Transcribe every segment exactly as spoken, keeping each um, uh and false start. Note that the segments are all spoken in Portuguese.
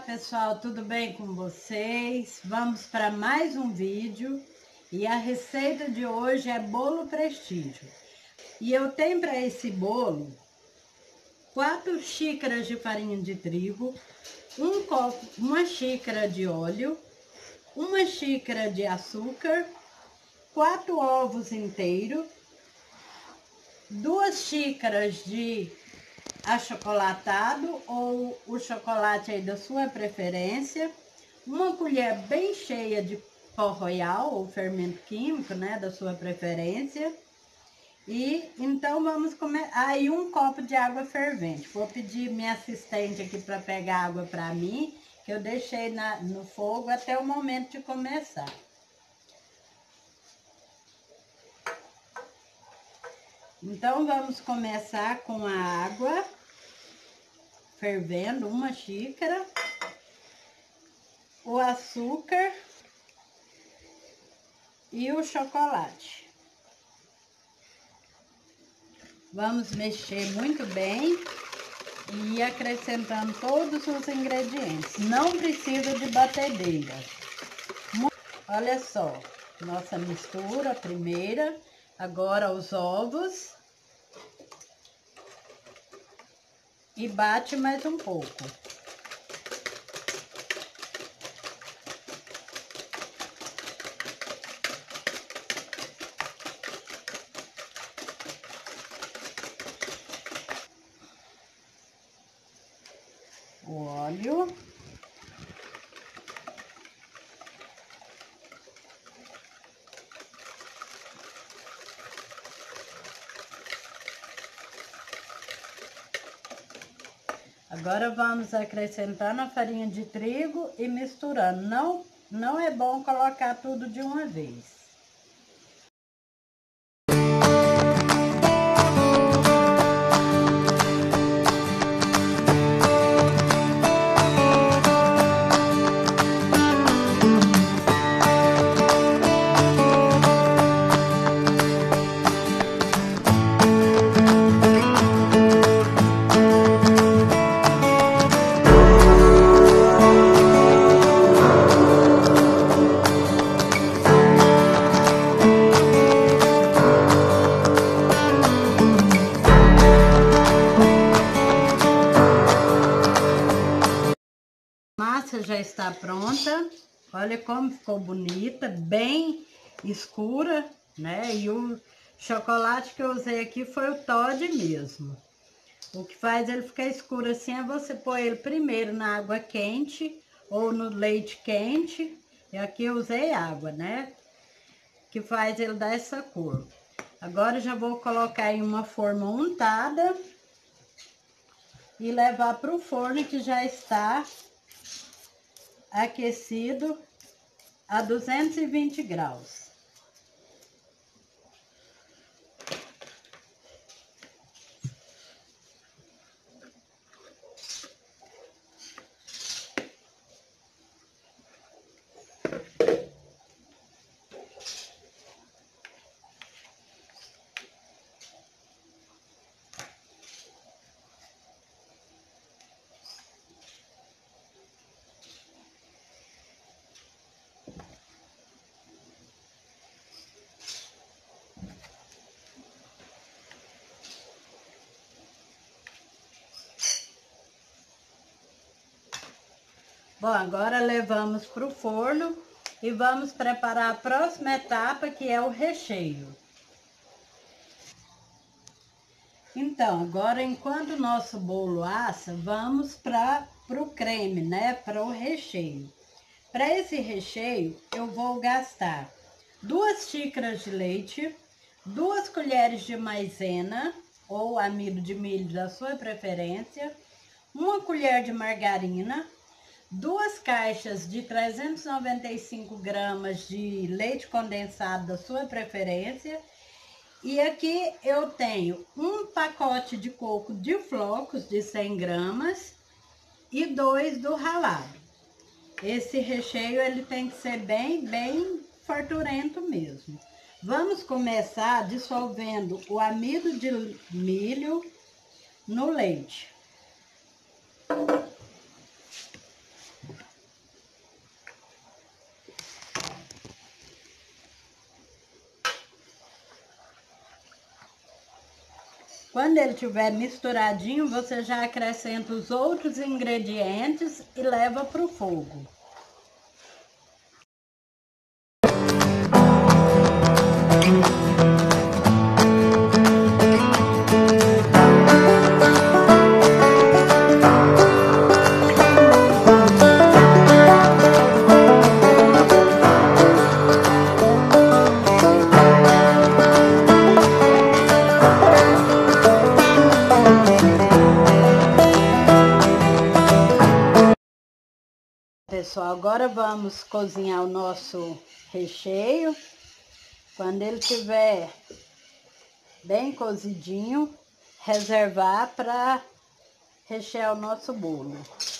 pessoal, tudo bem com vocês? Vamos para mais um vídeo e a receita de hoje é bolo prestígio. E eu tenho para esse bolo quatro xícaras de farinha de trigo, um copo, uma xícara de óleo, uma xícara de açúcar, quatro ovos inteiros, duas xícaras de achocolatado ou o chocolate aí da sua preferência, uma colher bem cheia de pó royal ou fermento químico, né, da sua preferência. E então vamos comer aí um copo de água fervente. Vou pedir minha assistente aqui para pegar água para mim, que eu deixei na, no fogo até o momento de começar. Então vamos começar com a água fervendo, uma xícara, o açúcar e o chocolate. Vamos mexer muito bem e ir acrescentando todos os ingredientes. Não precisa de batedeira. Olha só, nossa mistura primeira. Agora os ovos. E bate mais um pouco. O óleo. Agora vamos acrescentando a farinha de trigo e misturando. Não, não é bom colocar tudo de uma vez. Massa já está pronta, olha como ficou bonita, bem escura, né? E o chocolate que eu usei aqui foi o Toddy mesmo. O que faz ele ficar escuro assim é você pôr ele primeiro na água quente ou no leite quente. E aqui eu usei água, né? Que faz ele dar essa cor. Agora já vou colocar em uma forma untada e levar para o forno que já está aquecido a duzentos e vinte graus. Bom, agora levamos para o forno e vamos preparar a próxima etapa, que é o recheio. Então, agora enquanto o nosso bolo assa, vamos para o creme, né? Para o recheio. Para esse recheio, eu vou gastar duas xícaras de leite, duas colheres de maisena ou amido de milho da sua preferência, uma colher de margarina, duas caixas de trezentos e noventa e cinco gramas de leite condensado da sua preferência. E aqui eu tenho um pacote de coco de flocos de cem gramas e dois do ralado. Esse recheio ele tem que ser bem, bem farturento mesmo. Vamos começar dissolvendo o amido de milho no leite. Quando ele estiver misturadinho, você já acrescenta os outros ingredientes e leva para o fogo. Pessoal, agora vamos cozinhar o nosso recheio. Quando ele estiver bem cozidinho, reservar para rechear o nosso bolo.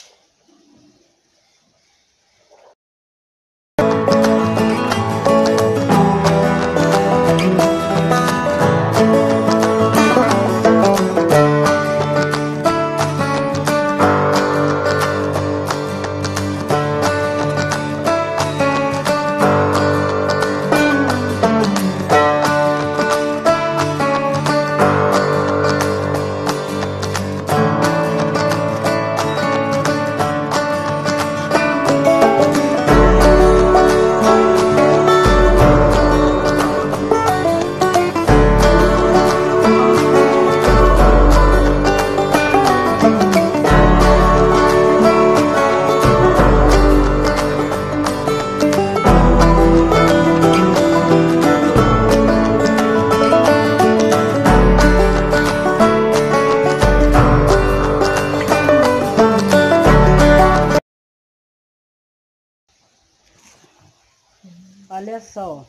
Olha só,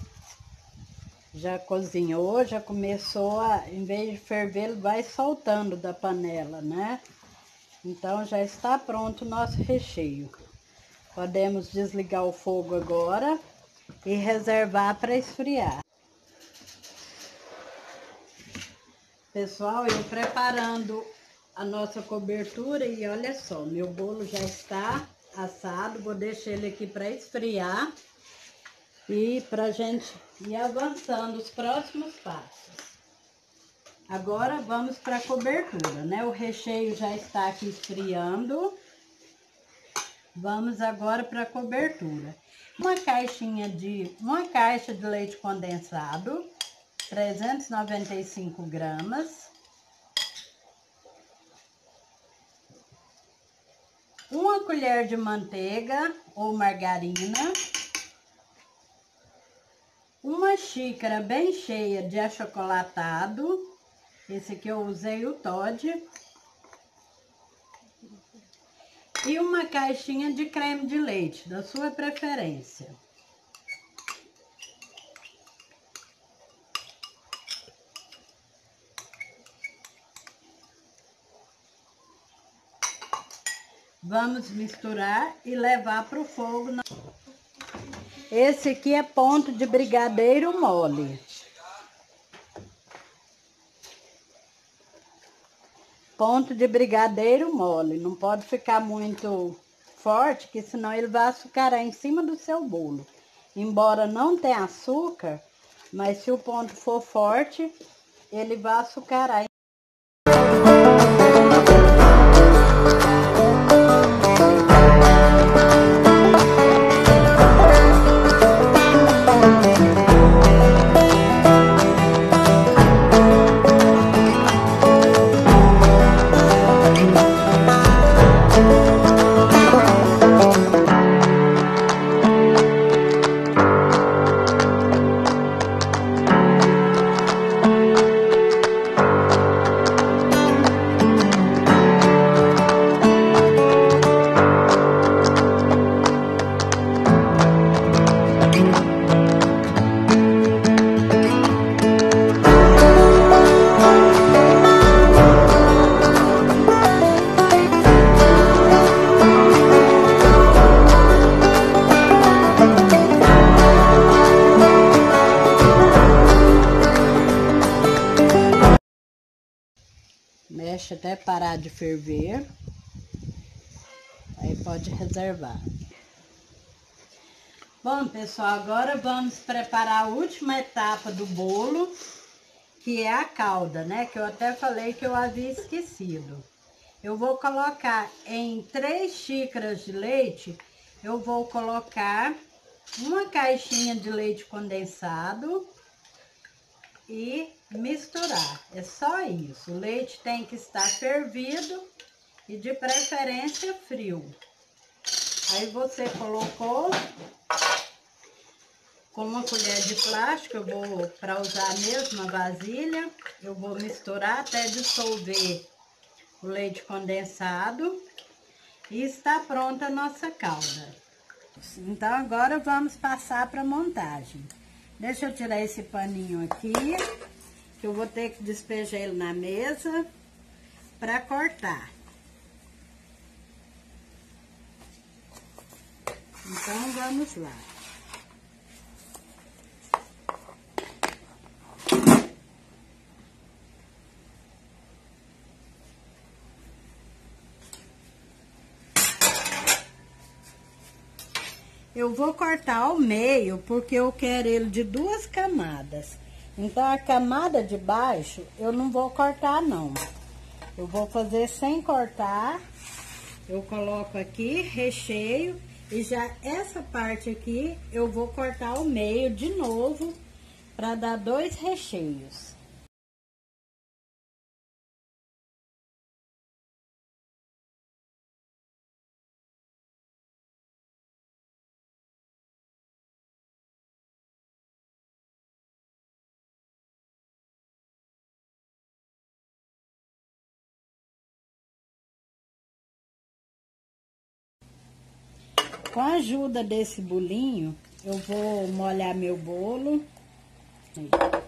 já cozinhou, já começou a, em vez de ferver, ele vai soltando da panela, né? Então já está pronto o nosso recheio. Podemos desligar o fogo agora e reservar para esfriar. Pessoal, eu preparando a nossa cobertura e olha só, meu bolo já está assado, vou deixar ele aqui para esfriar. E para a gente ir avançando os próximos passos. Agora vamos para a cobertura, né? O recheio já está aqui esfriando. Vamos agora para a cobertura. Uma caixinha de, uma caixa de leite condensado, trezentos e noventa e cinco gramas. Uma colher de manteiga ou margarina. Uma xícara bem cheia de achocolatado, esse aqui eu usei o Toddy. E uma caixinha de creme de leite, da sua preferência. Vamos misturar e levar para o fogo. Esse aqui é ponto de brigadeiro mole. Ponto de brigadeiro mole. Não pode ficar muito forte, que senão ele vai açucarar em cima do seu bolo. Embora não tenha açúcar, mas se o ponto for forte, ele vai açucarar. Mexe até parar de ferver. Aí pode reservar. Bom, pessoal, agora vamos preparar a última etapa do bolo, que é a calda, né? Que eu até falei que eu havia esquecido. Eu vou colocar em três xícaras de leite, eu vou colocar uma caixinha de leite condensado e misturar. É só isso. O leite tem que estar fervido e de preferência frio. Aí você colocou com uma colher de plástico, eu vou, para usar a mesma vasilha, eu vou misturar até dissolver o leite condensado e está pronta a nossa calda. Então agora vamos passar para a montagem. Deixa eu tirar esse paninho aqui, que eu vou ter que despejar ele na mesa para cortar. Então vamos lá. Eu vou cortar ao meio, porque eu quero ele de duas camadas. Então, a camada de baixo, eu não vou cortar, não. Eu vou fazer sem cortar. Eu coloco aqui, recheio. E já essa parte aqui, eu vou cortar ao meio de novo, para dar dois recheios. Com a ajuda desse bolinho, eu vou molhar meu bolo. Aí.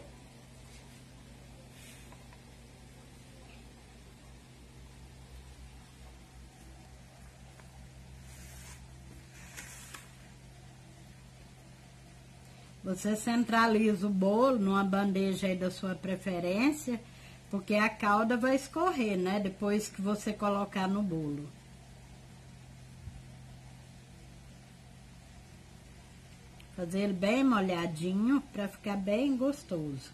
Você centraliza o bolo numa bandeja aí da sua preferência, porque a calda vai escorrer, né? Depois que você colocar no bolo. Fazer ele bem molhadinho para ficar bem gostoso.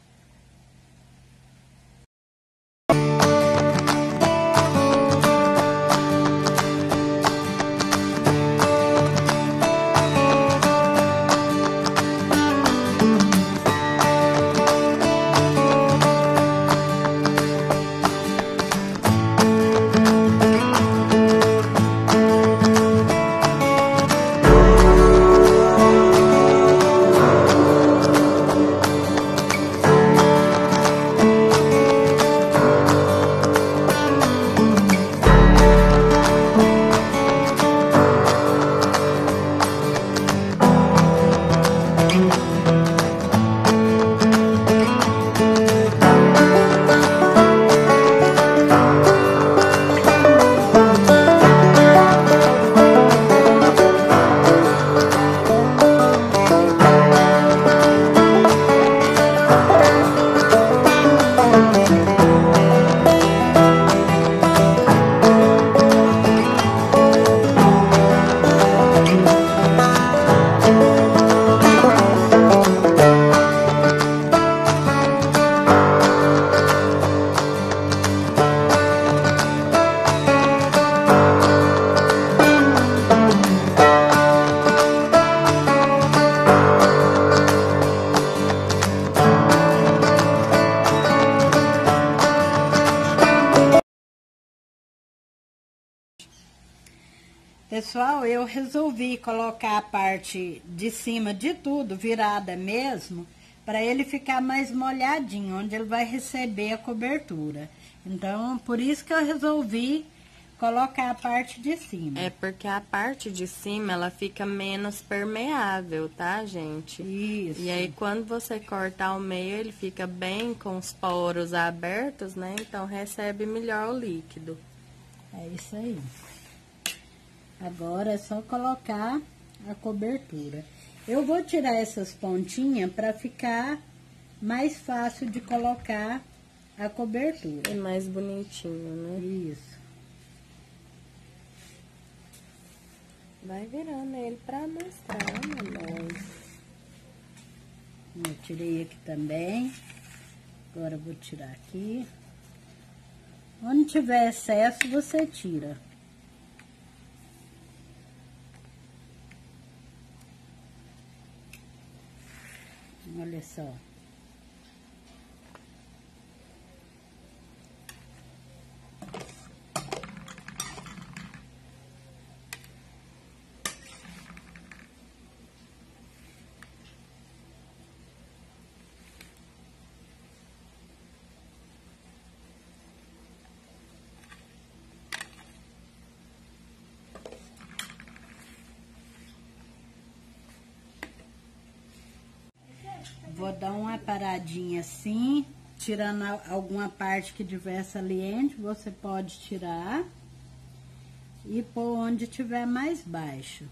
Pessoal, eu resolvi colocar a parte de cima de tudo virada mesmo, para ele ficar mais molhadinho, onde ele vai receber a cobertura. Então, por isso que eu resolvi colocar a parte de cima. É porque a parte de cima, ela fica menos permeável, tá, gente? Isso. E aí, quando você cortar ao meio, ele fica bem com os poros abertos, né? Então, recebe melhor o líquido. É isso aí. Agora é só colocar a cobertura. Eu vou tirar essas pontinhas para ficar mais fácil de colocar a cobertura. É mais bonitinho, né? Isso. Vai virando ele para mostrar, mamãe. Eu tirei aqui também. Agora eu vou tirar aqui. Onde tiver excesso, você tira. Olha só. Vou dar uma paradinha assim, tirando alguma parte que tiver saliente, você pode tirar e pôr onde tiver mais baixo.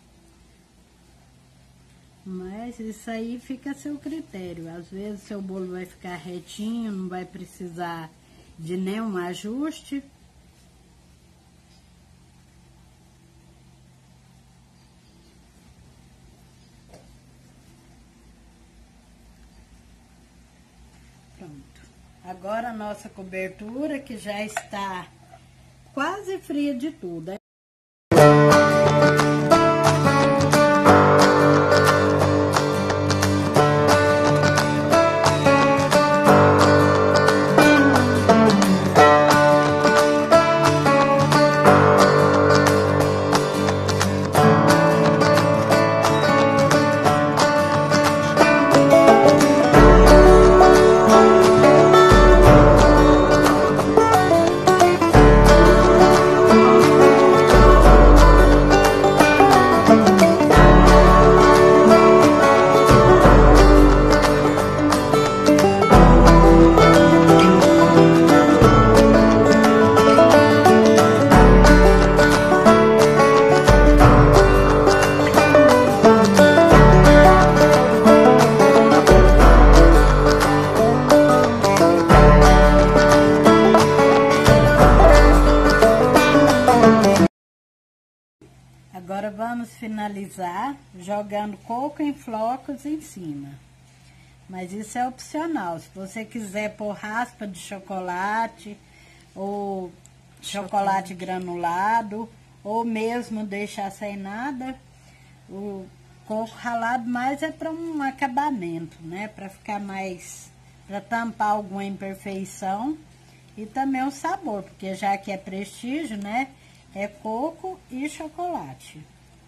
Mas isso aí fica a seu critério. Às vezes seu bolo vai ficar retinho, não vai precisar de nenhum ajuste. Pronto. Agora a nossa cobertura, que já está quase fria de tudo. Agora vamos finalizar jogando coco em flocos em cima. Mas isso é opcional. Se você quiser pôr raspa de chocolate, ou chocolate granulado, ou mesmo deixar sem nada, o coco ralado mais é para um acabamento, né? Para ficar mais, para tampar alguma imperfeição e também o sabor, porque já que é prestígio, né? É coco e chocolate.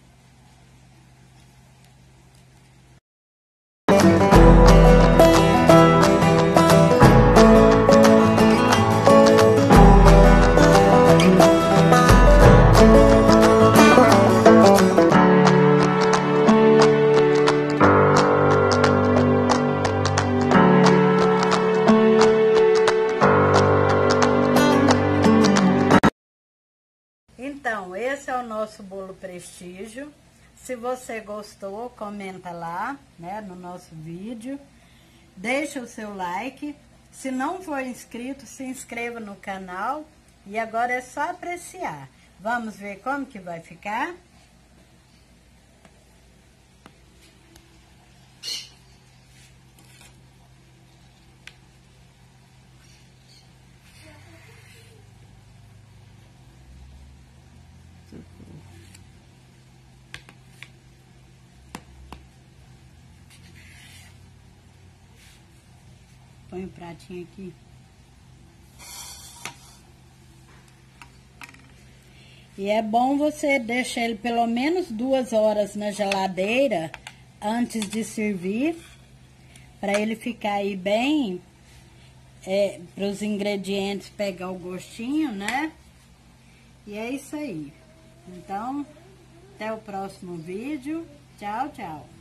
Então, esse é o nosso bolo prestígio. Se você gostou, comenta lá, né, no nosso vídeo. Deixa o seu like. Se não for inscrito, se inscreva no canal. E agora é só apreciar. Vamos ver como que vai ficar? Põe o pratinho aqui. E é bom você deixar ele pelo menos duas horas na geladeira antes de servir, para ele ficar aí bem, é, para os ingredientes pegar o gostinho, né? E é isso aí. Então, até o próximo vídeo. Tchau, tchau.